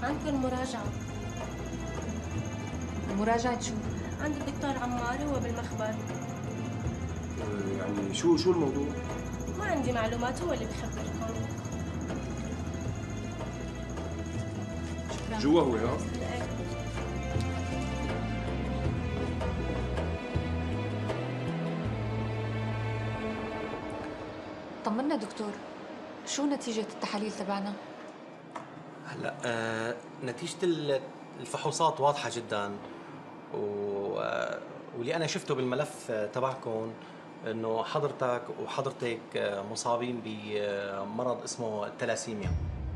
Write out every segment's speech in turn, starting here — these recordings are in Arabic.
عندكم مراجعة. مراجعة شو؟ عند الدكتور عمار، هو بالمخبر. يعني شو الموضوع؟ ما عندي معلومات، هو اللي بخبركم. شكرا. جوا هو ها؟ طمنا دكتور، شو نتيجة التحاليل تبعنا؟ هلا نتيجة الفحوصات واضحة جدا، واللي أنا شفته بالملف تبعكم إنه حضرتك وحضرتك مصابين بمرض اسمه التلاسيميا.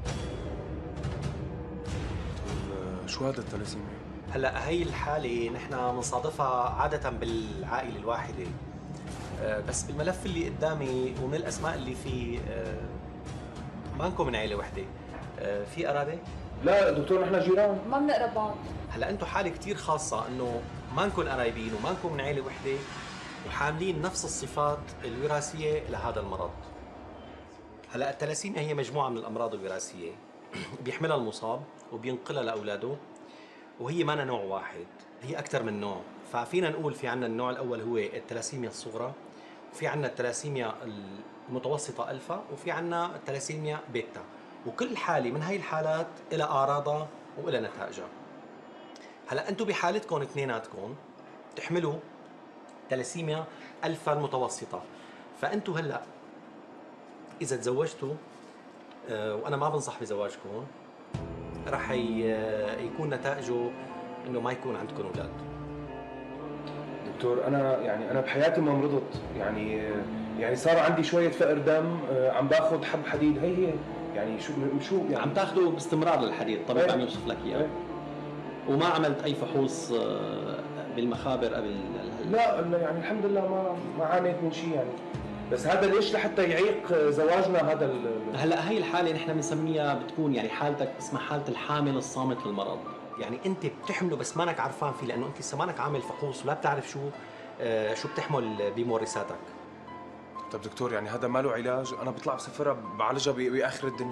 شو هذا الثلاسيميا؟ هلا هي الحالة نحن بنصادفها عادة بالعائلة الواحدة، بس بالملف اللي قدامي ومن الأسماء اللي فيه ما انكم من عائلة وحدة، في قرابة؟ لا دكتور، نحن جيران. ما بنقرب بعض. هلا انتم حالة كثير خاصة انه ما انكم قرايبين وما انكم من عائلة وحدة وحاملين نفس الصفات الوراثية لهذا المرض. هلا التلاسيميا هي مجموعة من الأمراض الوراثية بيحملها المصاب وبينقلها لأولاده، وهي ما نوع واحد، هي أكثر من نوع. ففينا نقول في عنا النوع الأول هو التلاسيميا الصغرى، وفي عنا التلاسيميا المتوسطة ألفا، وفي عنا التلاسيميا بيتا. وكل حالة من هاي الحالات إلى أعراضها وإلى نتائجها. هلا أنتم بحالتكم اثنيناتكم تحملوا تلاسيميا ألفا المتوسطة، فأنتم هلا إذا تزوجتوا، وأنا ما بنصح بزواجكم، رح يكون نتائجه إنه ما يكون عندكم أولاد. دكتور انا بحياتي ما مرضت، يعني صار عندي شويه فقر دم، عم باخذ حب حديد، هي يعني شو يعني عم تاخذوا باستمرار للحديد، الطبيب عم يوصف لك اياه. وما عملت اي فحوص بالمخابر قبل لا يعني الحمد لله ما عانيت من شيء يعني. بس هذا ليش لحتى يعيق زواجنا هذا هلا هي الحاله نحن بنسميها، بتكون يعني حالتك اسمها حاله الحامل الصامت للمرض. يعني انت بتحمله بس مانك عرفان فيه، لانه انت لسه مانك عامل فحوص ولا بتعرف شو بتحمل بمورثاتك. طب دكتور، يعني هذا ما له علاج؟ انا بطلع بسفرها بعالجها باخر الدنيا.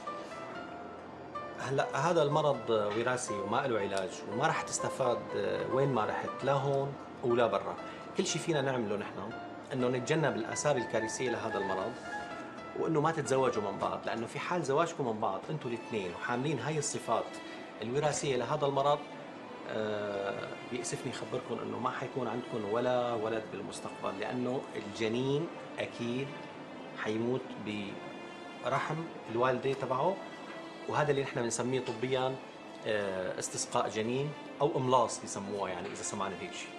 هلا هذا المرض وراثي وما له علاج، وما رح تستفاد وين ما رحت، لا هون ولا برا. كل شيء فينا نعمله نحن انه نتجنب الاثار الكارثيه لهذا المرض، وانه ما تتزوجوا من بعض، لانه في حال زواجكم من بعض انتم الاثنين وحاملين هاي الصفات الوراثيه لهذا المرض، بيأسفني خبركم انه ما حيكون عندكم ولا ولد بالمستقبل، لانه الجنين اكيد حيموت برحم الوالده تبعه، وهذا اللي نحن بنسميه طبيا استسقاء جنين او املاص بيسموها، يعني اذا سمعنا هيك شيء.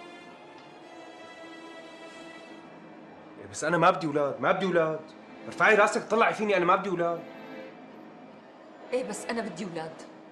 بس انا ما بدي اولاد. ارفعي راسك طلعي فيني، انا ما بدي اولاد. ايه بس انا بدي اولاد.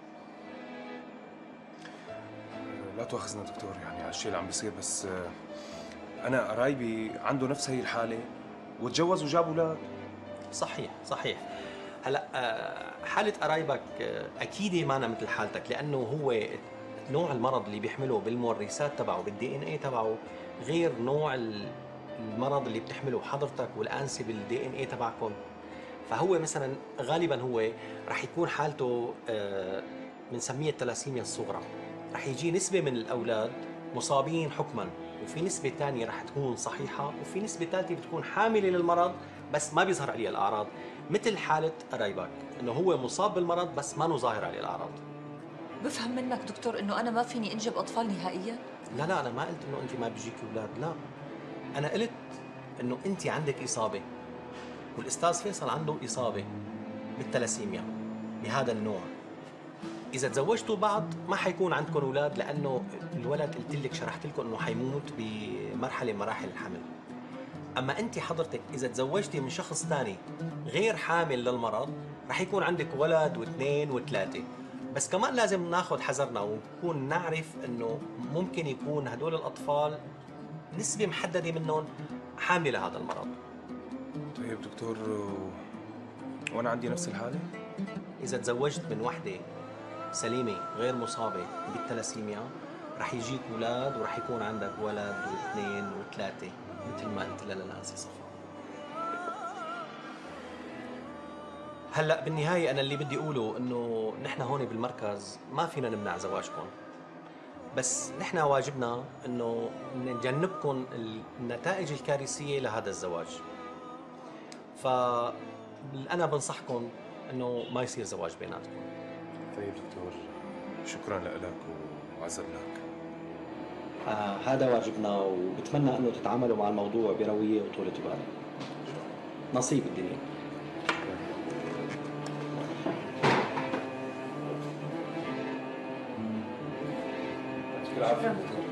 لا تواخذنا دكتور يعني على الشيء اللي عم بيصير، بس انا قرايبي عنده نفس هي الحاله وتجوز وجاب اولاد. صحيح. هلا حالة قرايبك أكيد ما أنا مثل حالتك، لأنه هو نوع المرض اللي بيحمله بالمورثات تبعه بالدي ان اي تبعه غير نوع المرض اللي بتحمله حضرتك والأنسة بالدي ان اي تبعكم. فهو مثلا غالبا هو رح يكون حالته بنسميها التلاسيميا الصغرى، رح يجي نسبة من الأولاد مصابين حكما، وفي نسبة ثانية رح تكون صحيحة، وفي نسبة ثالثة بتكون حاملة للمرض بس ما بيظهر عليها الأعراض، مثل حالة قرايبك إنه هو مصاب بالمرض بس ما ظاهر عليه الأعراض. بفهم منك دكتور انه انا ما فيني انجب اطفال نهائيا؟ لا أنا ما قلت إنه أنت ما بيجيك أولاد، لا، أنا قلت إنه أنت عندك إصابة، والأستاذ فيصل عنده إصابة بالتلاسيميا بهذا النوع. إذا تزوجتوا بعض ما حيكون عندكم أولاد، لأنه الولد قلت لك شرحت لكم إنه حيموت بمرحلة من مراحل الحمل. أما أنت حضرتك إذا تزوجتي من شخص ثاني غير حامل للمرض رح يكون عندك ولد واثنين وثلاثة، بس كمان لازم ناخذ حذرنا ونكون نعرف إنه ممكن يكون هدول الأطفال نسبة محددة منهم حاملة لهذا المرض. طيب دكتور، وانا عندي نفس الحاله؟ إذا تزوجت من وحدة سليمة غير مصابة بالتلاسيميا رح يجيك أولاد، ورح يكون عندك ولد واثنين وثلاثة مثل ما قلت للأنسة صفا. هلا بالنهايه انا اللي بدي اقوله انه نحن هون بالمركز ما فينا نمنع زواجكم، بس نحن واجبنا انه نجنبكم النتائج الكارثيه لهذا الزواج. فانا بنصحكم انه ما يصير زواج بيناتكم. طيب دكتور، شكرا لك وعذر لك. هذا واجبنا، وبتمنى انه تتعاملوا مع الموضوع برويه وطولة بال. نصيب الدنيا. يعطيك العافيه دكتور.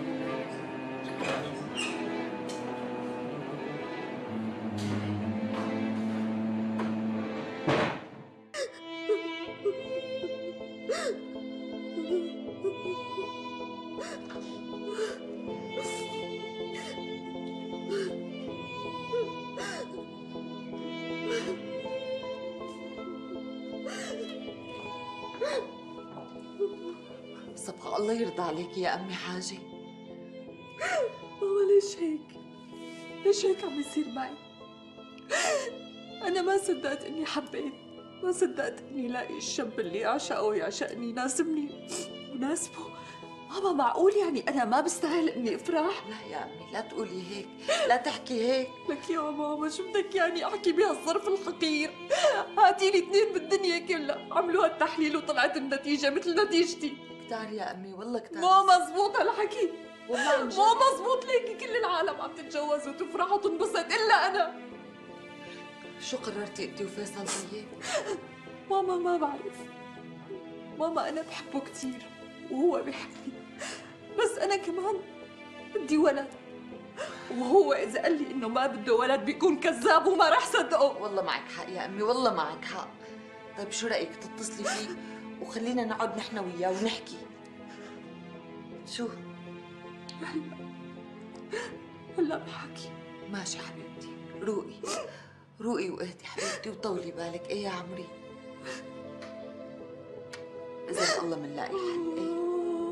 صبغة الله يرضى عليك يا أمي حاجة. ماما ليش هيك؟ ليش هيك عم يصير معي؟ أنا ما صدقت إني حبيت، ما صدقت إني لاقي الشاب اللي أعشقه ويعشقني يناسبني وناسبه. ماما معقول يعني أنا ما بستاهل إني أفرح؟ لا يا أمي لا تقولي هيك، لا تحكي هيك. لك يا ماما شو بدك يعني أحكي بهالظرف الحقير؟ هاتيلي اثنين بالدنيا كلها عملوا هالتحليل وطلعت النتيجة مثل نتيجتي. كتار يا أمي والله كتار. مو مزبوط هالحكي، والله عن جد. مو مزبوط. ليكي كل العالم عم تتجوز وتفرح وتنبسط إلا أنا. شو قررتي أنت وفيصل طيب؟ ماما ما بعرف. ماما أنا بحبه كتير وهو بحبني، بس أنا كمان بدي ولد، وهو إذا قال لي إنه ما بده ولد بيكون كذاب وما رح صدقه. والله معك حق يا أمي، والله معك حق. طيب شو رأيك تتصلي فيه وخلينا نقعد نحن وياه ونحكي؟ شو؟ هلا بحكي. ماشي حبيبتي، روقي روقي واهدي حبيبتي وطولي بالك. ايه يا عمري؟ إذا الله منلاقي حل. ايه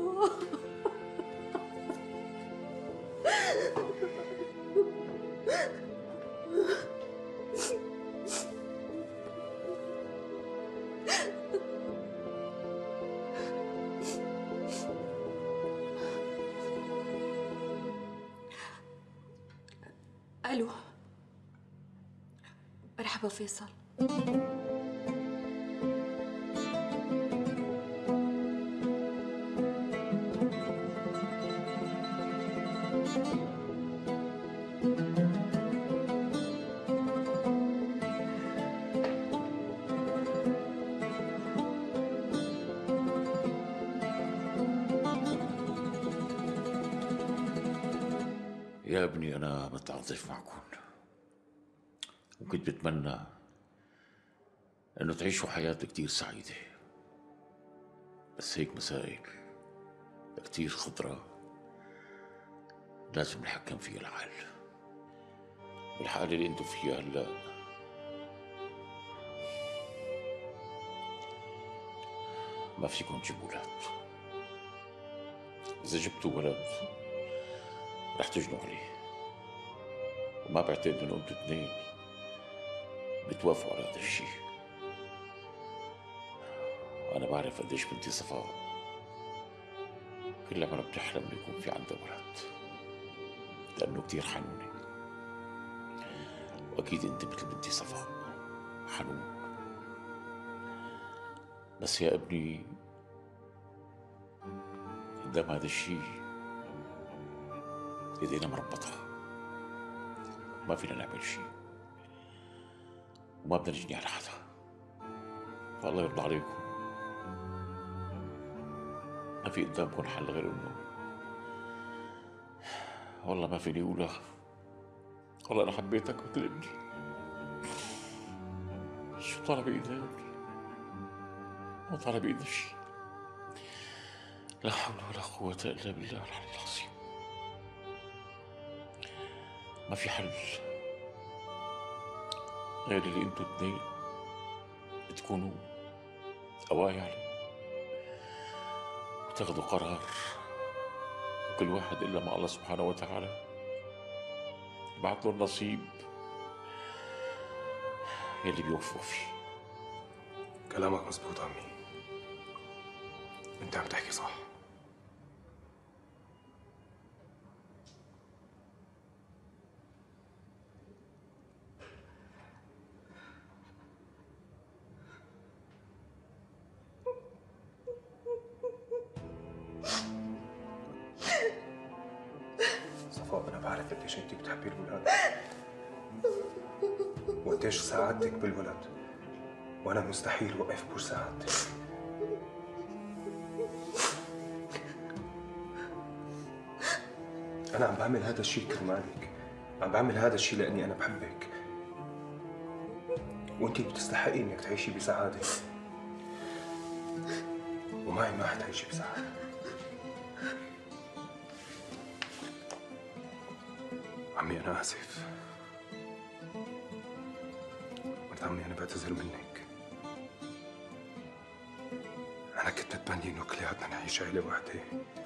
ألو، مرحبا فيصل. يا ابني أنا متعاطف معكم، وكنت بتمنى إنه تعيشوا حياة كتير سعيدة، بس هيك مسائل كتير خطرة لازم نحكم فيها العقل. والحالة اللي انتوا فيها هلا ما فيكم تجيبوا ولاد. إذا جبتوا ولد رح تجنوا عليه، وما بعتقد إنه انتوا اثنين بتوافقوا على هذا الشيء. وأنا بعرف قديش بنتي صفاء كل عمرها بتحلم إنه يكون في عندها ولد، لأنه كتير حنونة، وأكيد أنت مثل بنتي صفاء حنون. بس يا ابني قدام هذا الشيء ايدينا مربطة، ما فينا نعمل شيء وما بدنا نجني على حدا. فالله يرضى عليكم ما في قدامكم حل غير انه والله ما فيني اقولها، والله انا حبيتك مثل ابني. شو طالع بايدك؟ ما طالع بايدنا شيء. لا حول ولا قوة الا بالله العلي العظيم. ما في حل غير اللي انتوا اثنين تكونوا قواي عليه وتاخذوا قرار، وكل واحد الا مع الله سبحانه وتعالى يبعث له النصيب يلي بيوفقوا فيه. كلامك مزبوط عمي، انت عم تحكي صح. صفاء انا بعرف قديش انت بتحبي الولاد وقديش سعادتك بالولد، وانا مستحيل وقف بمساعدتك. أنا عم بعمل هذا الشيء كرمالك، عم بعمل هذا الشيء لأني أنا بحبك، وأنتِ بتستحقي إنك تعيشي بسعادة، ومعي ما حتعيشي بسعادة. عمي أنا آسف، ولد عمي أنا بعتذر منك. أنا كنت بتمنى إنه كلياتنا نعيش عيلة واحدة.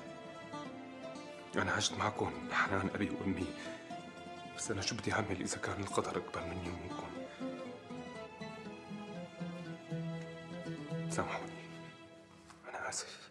أنا عشت معكم بحنان أبي وأمي، بس أنا شو بدي أعمل إذا كان القدر أكبر مني ومنكم؟ سامحوني، أنا آسف.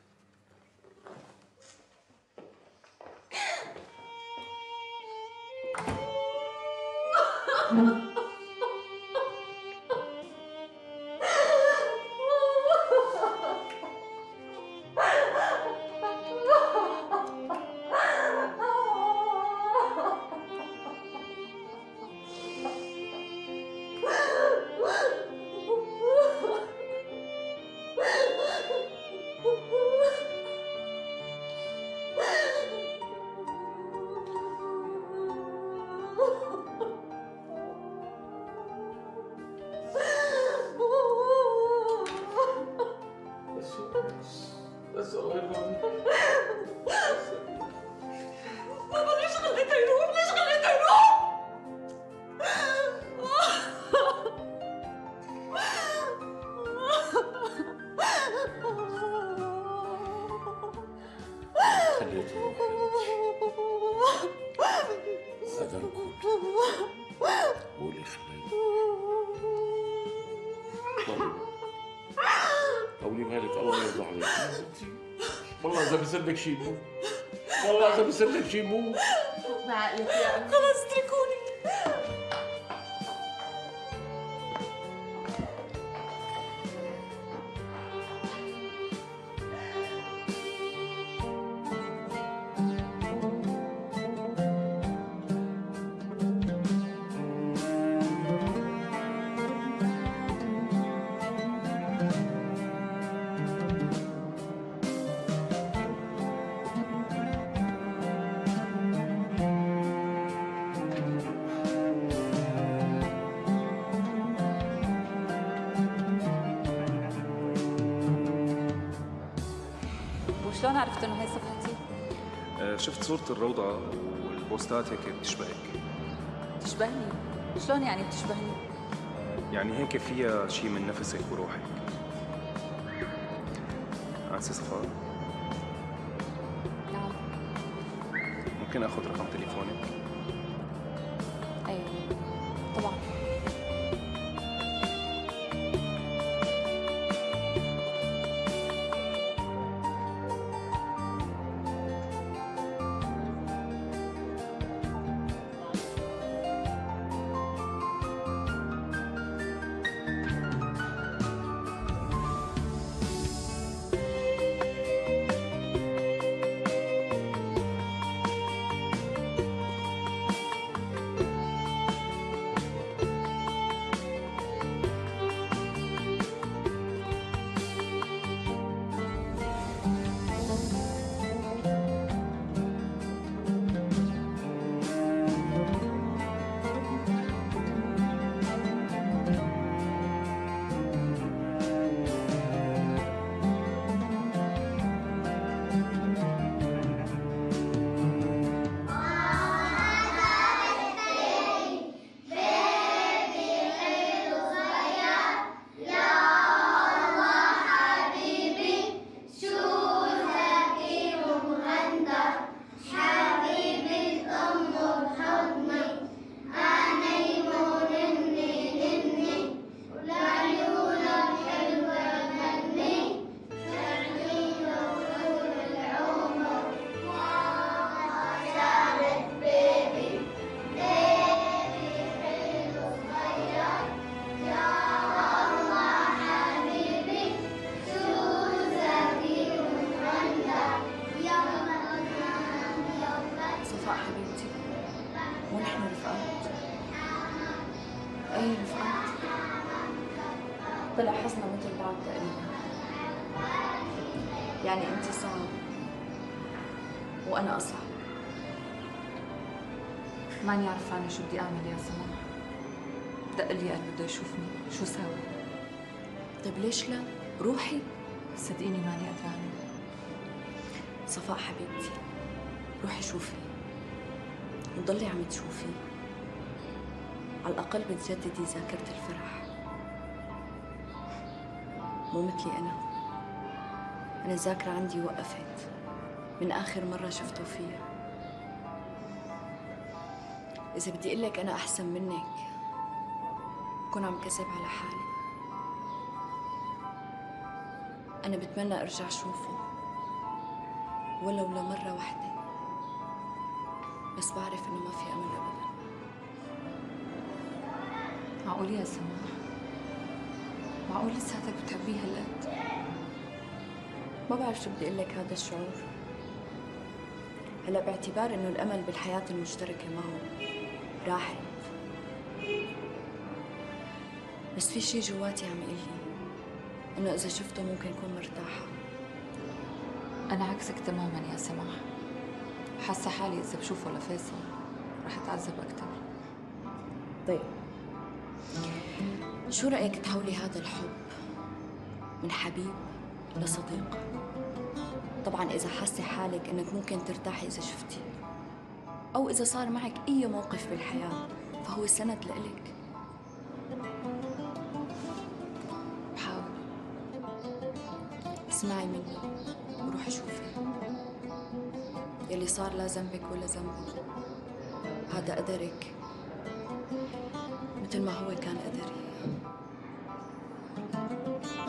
بس الله يرضى بابا ليش خليته يروح؟ ليش خليته يروح؟ خليته يروح هذا الكل هو اللي خليته. طولي بالك الله يرضى عليك يا ستي. والله اذا بصير لك شيء مو، والله اذا بصير لك شيء مو. بعقلك يا أمي. خلص اتركوني. وشلون عرفت انه هي صفحتي؟ شفت صورة الروضة والبوستات هيك بتشبهك. بتشبهني؟ شلون يعني بتشبهني؟ يعني هيك فيها شيء من نفسك وروحك. أنسة صفاء، نعم. ممكن آخذ رقم تليفونك؟ ايه طبعا. طلع حزنا مثل بعض تقريبا. يعني انت صعب وانا اصعب. ماني عرفانه شو بدي اعمل يا سماح. دق لي قال بده يشوفني، شو ساوي؟ طيب ليش لا؟ روحي. صدقيني ماني قدرانه. صفاء حبيبتي، روحي شوفي وضلي عم تشوفي. على الأقل بتجددي ذاكرة الفرح، مو مثلي أنا الذاكرة عندي وقفت من آخر مرة شفته فيها. إذا بدي أقول لك أنا أحسن منك بكون عم كذب على حالي. أنا بتمنى أرجع شوفه ولو لمرة واحدة، بس بعرف إنه ما في أمل أبداً. معقول يا سماح؟ معقول لساتك بتحبيه هالقد؟ ما بعرف شو بدي أقول لك هذا الشعور. هلا باعتبار إنه الأمل بالحياة المشتركة معه راحت، بس في شي جواتي عم يقول لي إنه إذا شفته ممكن أكون مرتاحة. أنا عكسك تماماً يا سماح. حاسة حالي إذا بشوفه لفيصل رح أتعذب أكتر. طيب شو رأيك تحولي هذا الحب من حبيب لصديق؟ طبعاً إذا حاسة حالك إنك ممكن ترتاحي إذا شفتيه، أو إذا صار معك أي موقف بالحياة فهو سند لإلك. بحاول. اسمعي مني وروحي شوفي. يلي صار لا ذنبك ولا ذنبي، هذا قدرك مثل ما هو كان قدري.